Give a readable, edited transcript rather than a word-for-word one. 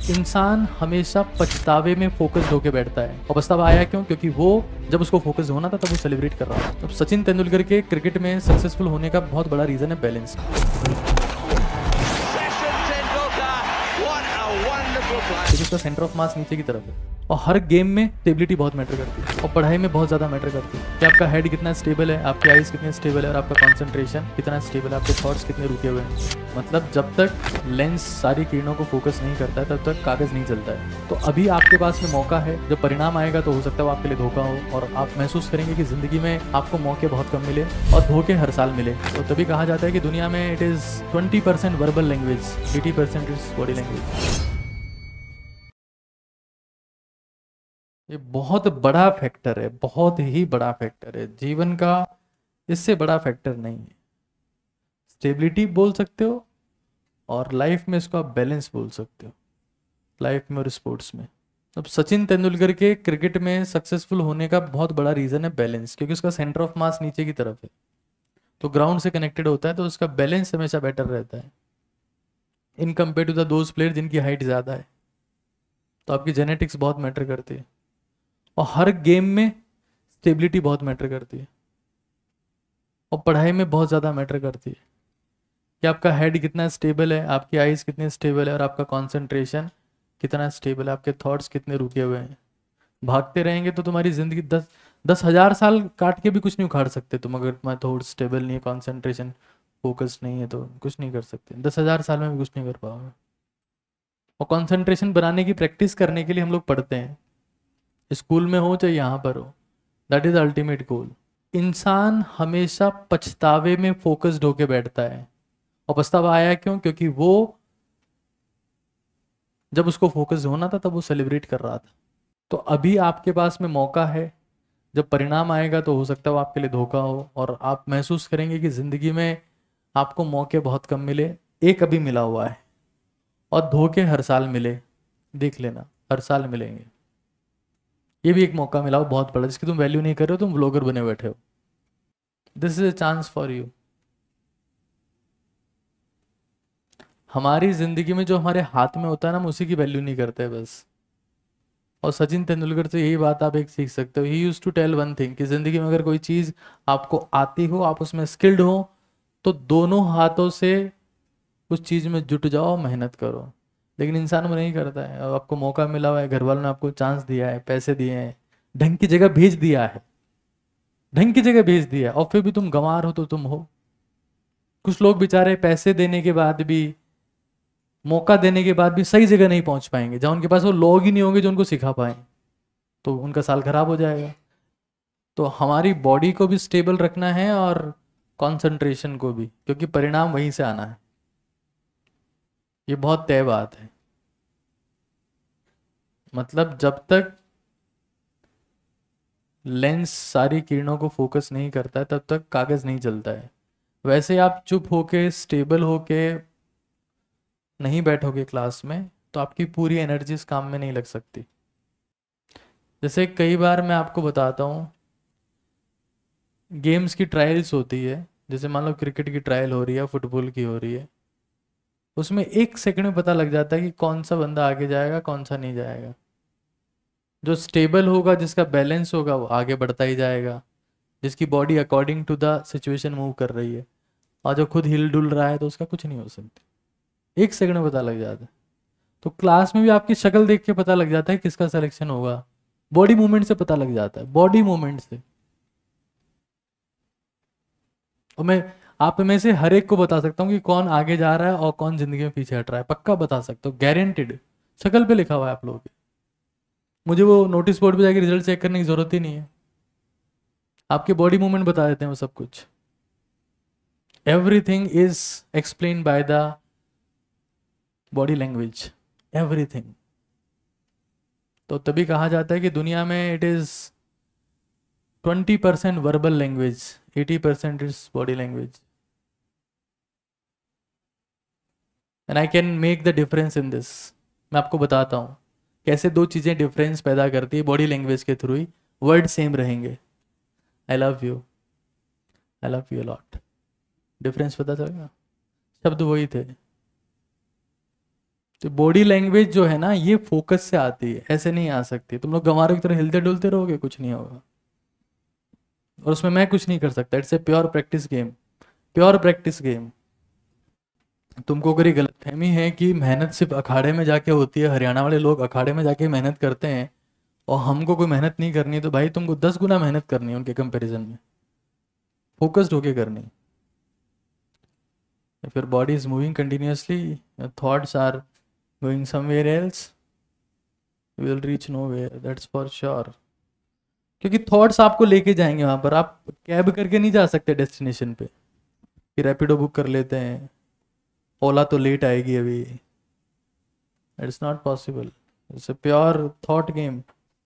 इंसान हमेशा पछतावे में फोकस्ड होकर बैठता है। और पछतावा आया क्यों? क्योंकि वो जब उसको फोकस होना था तब वो सेलिब्रेट कर रहा था। तब सचिन तेंदुलकर के क्रिकेट में सक्सेसफुल होने का बहुत बड़ा रीजन है बैलेंस। इसका सेंटर ऑफ मास नीचे की तरफ है और हर गेम में स्टेबिलिटी बहुत मैटर करती है और पढ़ाई में बहुत ज़्यादा मैटर करती है कि आपका हेड कितना स्टेबल है, आपकी आइज कितनी स्टेबल है और आपका कंसंट्रेशन कितना स्टेबल है, आपके थॉट्स कितने रुके हुए हैं। मतलब जब तक लेंस सारी किरणों को फोकस नहीं करता है तब तक कागज़ नहीं चलता है। तो अभी आपके पास में मौका है, जब परिणाम आएगा तो हो सकता है वो आपके लिए धोखा हो और आप महसूस करेंगे कि ज़िंदगी में आपको मौके बहुत कम मिले और धोखे हर साल मिले। तो तभी कहा जाता है कि दुनिया में it is 20% verbal language, 80% is body language. ये बहुत बड़ा फैक्टर है, बहुत ही बड़ा फैक्टर है जीवन का। इससे बड़ा फैक्टर नहीं है। स्टेबिलिटी बोल सकते हो और लाइफ में इसको आप बैलेंस बोल सकते हो, लाइफ में और स्पोर्ट्स में। अब सचिन तेंदुलकर के क्रिकेट में सक्सेसफुल होने का बहुत बड़ा रीजन है बैलेंस, क्योंकि उसका सेंटर ऑफ मास नीचे की तरफ है तो ग्राउंड से कनेक्टेड होता है, तो उसका बैलेंस हमेशा बेटर रहता है in compare to the those player जिनकी हाइट ज़्यादा है। तो आपकी जेनेटिक्स बहुत मैटर करती है और हर गेम में स्टेबिलिटी बहुत मैटर करती है और पढ़ाई में बहुत ज़्यादा मैटर करती है कि आपका हेड कितना स्टेबल है, आपकी आइज़ कितनी स्टेबल है और आपका कंसंट्रेशन कितना स्टेबल है, आपके थॉट्स कितने रुके हुए हैं। भागते रहेंगे तो तुम्हारी ज़िंदगी 10,000 साल काट के भी कुछ नहीं उखाड़ सकते तुम, अगर तुम्हारा थॉट स्टेबल नहीं है, कॉन्सेंट्रेशन फोकस नहीं है तो कुछ नहीं कर सकते। 10,000 साल में भी कुछ नहीं कर पाओगे। और कॉन्सेंट्रेशन बनाने की प्रैक्टिस करने के लिए हम लोग पढ़ते हैं, स्कूल में हो चाहे यहाँ पर हो। That is ultimate goal. इंसान हमेशा पछतावे में फोकस्ड होके बैठता है और पछतावा आया क्यों? क्योंकि वो जब उसको फोकस होना था तब वो सेलिब्रेट कर रहा था। तो अभी आपके पास में मौका है, जब परिणाम आएगा तो हो सकता है वो आपके लिए धोखा हो और आप महसूस करेंगे कि जिंदगी में आपको मौके बहुत कम मिले। एक अभी मिला हुआ है और धोखे हर साल मिले, देख लेना हर साल मिलेंगे। ये भी एक मौका मिला हो बहुत बड़ा जिसकी तुम वैल्यू नहीं कर रहे हो, तुम व्लॉगर बने बैठे हो। This is a chance for you. हमारी जिंदगी में जो हमारे हाथ में होता है ना, हम उसी की वैल्यू नहीं करते बस। और सचिन तेंदुलकर से यही बात आप एक सीख सकते हो। He use to tell one thing कि जिंदगी में अगर कोई चीज आपको आती हो, आप उसमें स्किल्ड हो, तो दोनों हाथों से उस चीज में जुट जाओ, मेहनत करो। लेकिन इंसान वो नहीं करता है। अब आपको मौका मिला हुआ है, घर वालों ने आपको चांस दिया है, पैसे दिए हैं, ढंग की जगह भेज दिया है, ढंग की जगह भेज दिया और फिर भी तुम गंवार हो तो तुम हो। कुछ लोग बेचारे पैसे देने के बाद भी, मौका देने के बाद भी सही जगह नहीं पहुंच पाएंगे, जहां उनके पास वो लोग ही नहीं होंगे जो उनको सिखा पाए, तो उनका साल खराब हो जाएगा। तो हमारी बॉडी को भी स्टेबल रखना है और कंसंट्रेशन को भी, क्योंकि परिणाम वहीं से आना है। ये बहुत तय बात है। मतलब जब तक लेंस सारी किरणों को फोकस नहीं करता है तब तक कागज नहीं चलता है। वैसे आप चुप होके स्टेबल होके नहीं बैठोगे क्लास में तो आपकी पूरी एनर्जी इस काम में नहीं लग सकती। जैसे कई बार मैं आपको बताता हूँ, गेम्स की ट्रायल्स होती है, जैसे मान लो क्रिकेट की ट्रायल हो रही है, फुटबॉल की हो रही है, उसमें 1 सेकंड में पता लग जाता है कि कौन सा बंदा आगे जाएगा, कौन सा नहीं जाएगा। जो स्टेबल होगा, जिसका बैलेंस होगा, वो आगे बढ़ता ही जाएगा, जिसकी body according to the situation move कर रही है। और जो खुद हिल डुल रहा है तो उसका कुछ नहीं हो सकता। 1 सेकंड में पता लग जाता है। तो क्लास में भी आपकी शक्ल देख के पता लग जाता है किसका सिलेक्शन होगा, बॉडी मूवमेंट से पता लग जाता है, बॉडी मूवमेंट से। और मैं आप में से हर एक को बता सकता हूँ कि कौन आगे जा रहा है और कौन जिंदगी में पीछे हट रहा है, पक्का बता सकता हूँ, गारंटेड। शक्ल पे लिखा हुआ है आप लोगों के। मुझे वो नोटिस बोर्ड पे जाके रिजल्ट चेक करने की जरूरत ही नहीं है, आपके बॉडी मूवमेंट बता देते हैं वो सब कुछ। Everything is explain by the body language, everything. तो तभी कहा जाता है कि दुनिया में it is 20% verbal language, 80% is body language. And I can make the difference in this. मैं आपको बताता हूँ कैसे दो चीज़ें डिफरेंस पैदा करती है बॉडी लैंग्वेज के थ्रू ही। वर्ड सेम रहेंगे, I love you, I love you lot, difference पता चलेगा, शब्द वही थे। तो बॉडी लैंग्वेज जो है ना, ये फोकस से आती है, ऐसे नहीं आ सकती। तुम लोग गंवारों की तरह हिलते डुलते रहोगे, कुछ नहीं होगा। और उसमें मैं कुछ नहीं कर सकता। It's a pure practice game, pure practice game. तुमको अगर ये गलतफहमी है कि मेहनत सिर्फ अखाड़े में जाके होती है, हरियाणा वाले लोग अखाड़े में जाके मेहनत करते हैं और हमको कोई मेहनत नहीं करनी, तो भाई तुमको 10 गुना मेहनत करनी है उनके कंपैरिजन में, फोकस्ड होके करनी। If your body is moving continuously, your thoughts are going somewhere else, you will reach nowhere, that's for sure। क्योंकि थॉट्स आपको लेके जाएंगे वहां पर। आप कैब करके नहीं जा सकते डेस्टिनेशन पे कि रैपिडो बुक कर लेते हैं, ओला तो लेट आएगी अभी। It's not possible. It's a pure thought game.